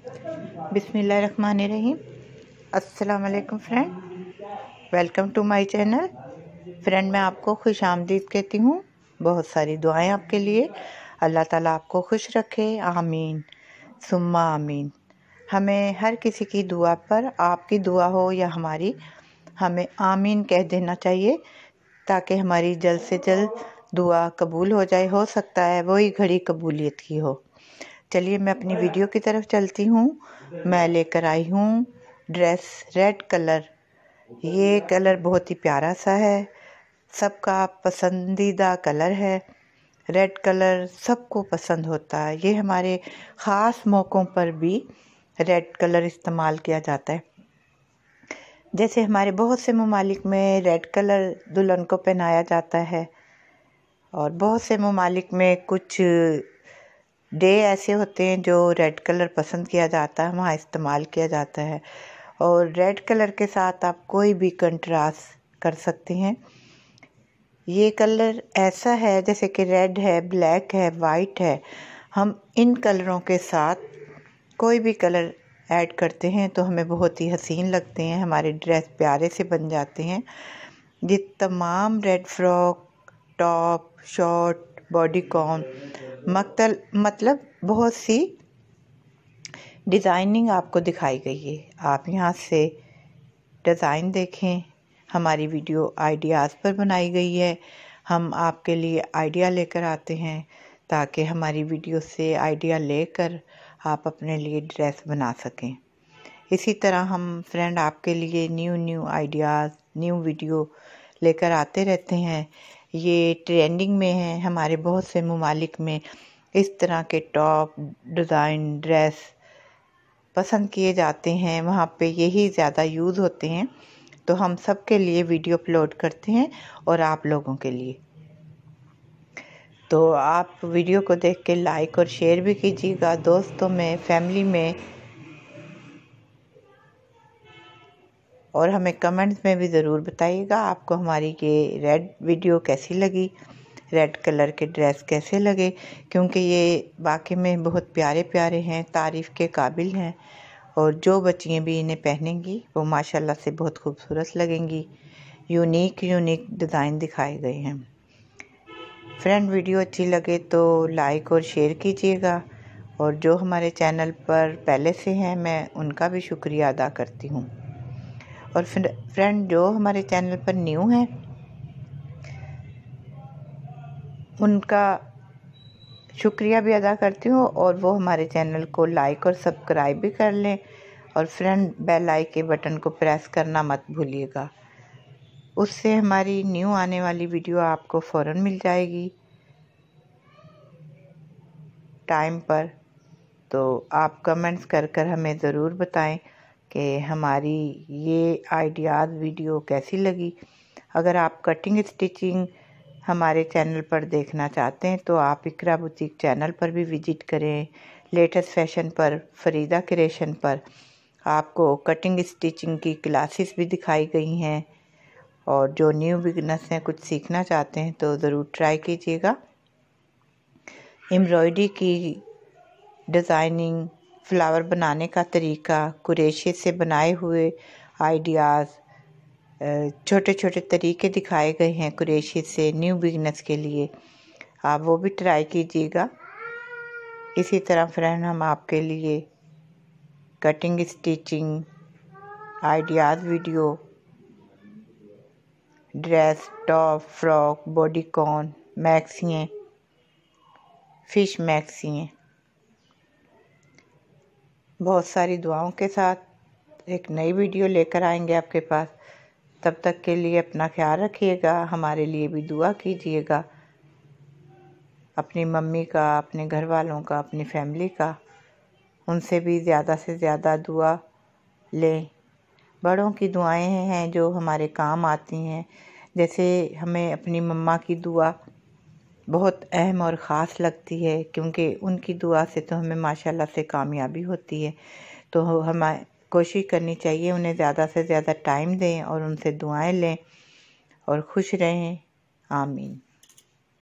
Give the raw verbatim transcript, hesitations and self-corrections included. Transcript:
बिस्मिल्लाहिर्रहमानिर्रहीम। अस्सलाम वालेकुम friend, welcome to my channel. Friend, मैं आपको खुश आमदीद कहती हूँ। बहुत सारी दुआएं आपके लिए। अल्लाह ताला आपको खुश रखे, आमीन सुम्मा आमीन। हमें हर किसी की दुआ पर, आपकी दुआ हो या हमारी, हमें आमीन कह देना चाहिए ताकि हमारी जल्द से जल्द दुआ कबूल हो जाए। हो सकता है वही घड़ी कबूलियत की हो। चलिए मैं अपनी वीडियो की तरफ चलती हूँ। मैं लेकर आई हूँ ड्रेस रेड कलर। ये कलर बहुत ही प्यारा सा है, सबका पसंदीदा कलर है। रेड कलर सबको पसंद होता है। ये हमारे ख़ास मौक़ों पर भी रेड कलर इस्तेमाल किया जाता है। जैसे हमारे बहुत से ममालिक में रेड कलर दुल्हन को पहनाया जाता है, और बहुत से ममालिक में कुछ डे ऐसे होते हैं जो रेड कलर पसंद किया जाता है, वहाँ इस्तेमाल किया जाता है। और रेड कलर के साथ आप कोई भी कंट्रास्ट कर सकते हैं। ये कलर ऐसा है जैसे कि रेड है, ब्लैक है, वाइट है। हम इन कलरों के साथ कोई भी कलर ऐड करते हैं तो हमें बहुत ही हसीन लगते हैं, हमारे ड्रेस प्यारे से बन जाते हैं। ये तमाम red frock, top, short, bodycon, मक्तल मतलब बहुत सी डिज़ाइनिंग आपको दिखाई गई है। आप यहाँ से डिज़ाइन देखें। हमारी वीडियो आइडियाज़ पर बनाई गई है। हम आपके लिए आइडिया लेकर आते हैं ताकि हमारी वीडियो से आइडिया लेकर आप अपने लिए ड्रेस बना सकें। इसी तरह हम फ्रेंड आपके लिए new new ideas, new video लेकर आते रहते हैं। ये ट्रेंडिंग में है। हमारे बहुत से ममालिक में इस तरह के टॉप, डिज़ाइन, ड्रेस पसंद किए जाते हैं। वहाँ पे यही ज़्यादा यूज़ होते हैं। तो हम सब के लिए वीडियो अपलोड करते हैं और आप लोगों के लिए। तो आप वीडियो को देख के लाइक और शेयर भी कीजिएगा दोस्तों में, फैमिली में, और हमें कमेंट्स में भी ज़रूर बताइएगा आपको हमारी ये रेड वीडियो कैसी लगी, रेड कलर के ड्रेस कैसे लगे, क्योंकि ये वाकई में बहुत प्यारे प्यारे हैं, तारीफ़ के काबिल हैं। और जो बच्चियाँ भी इन्हें पहनेंगी वो माशाल्लाह से बहुत खूबसूरत लगेंगी। यूनिक यूनिक डिज़ाइन दिखाए गए हैं। फ्रेंड, वीडियो अच्छी लगे तो लाइक और शेयर कीजिएगा, और जो हमारे चैनल पर पहले से हैं मैं उनका भी शुक्रिया अदा करती हूँ। और फ्रेंड, जो हमारे चैनल पर न्यू हैं उनका शुक्रिया भी अदा करती हूँ, और वो हमारे चैनल को लाइक और सब्सक्राइब भी कर लें। और फ्रेंड, बेल आइकन के बटन को प्रेस करना मत भूलिएगा, उससे हमारी न्यू आने वाली वीडियो आपको फ़ौरन मिल जाएगी टाइम पर। तो आप कमेंट्स कर कर हमें ज़रूर बताएं कि हमारी ये आइडियाज़ वीडियो कैसी लगी। अगर आप कटिंग स्टिचिंग हमारे चैनल पर देखना चाहते हैं तो आप इकरा बुटीक चैनल पर भी विजिट करें। लेटेस्ट फैशन पर, फरीदा क्रिएशन पर आपको कटिंग स्टिचिंग की क्लासेस भी दिखाई गई हैं। और जो न्यू बिगनर्स हैं, कुछ सीखना चाहते हैं तो ज़रूर ट्राई कीजिएगा। एम्ब्रॉयडरी की डिज़ाइनिंग, फ्लावर बनाने का तरीका, कुरेशी से बनाए हुए आइडियाज़, छोटे छोटे तरीके दिखाए गए हैं कुरेशी से न्यू बिगनर्स के लिए। आप वो भी ट्राई कीजिएगा। इसी तरह फ्रेंड, हम आपके लिए cutting stitching ideas video, dress, top, frock, bodycon, मैक्सियाँ, फिश मैक्सियाँ, बहुत सारी दुआओं के साथ एक नई वीडियो लेकर आएंगे आपके पास। तब तक के लिए अपना ख्याल रखिएगा, हमारे लिए भी दुआ कीजिएगा, अपनी मम्मी का, अपने घर वालों का, अपनी फैमिली का। उनसे भी ज़्यादा से ज़्यादा दुआ लें। बड़ों की दुआएं हैं जो हमारे काम आती हैं। जैसे हमें अपनी मम्मा की दुआ बहुत अहम और ख़ास लगती है, क्योंकि उनकी दुआ से तो हमें माशाल्लाह से कामयाबी होती है। तो हमें कोशिश करनी चाहिए उन्हें ज़्यादा से ज़्यादा टाइम दें और उनसे दुआएं लें, और खुश रहें। आमीन।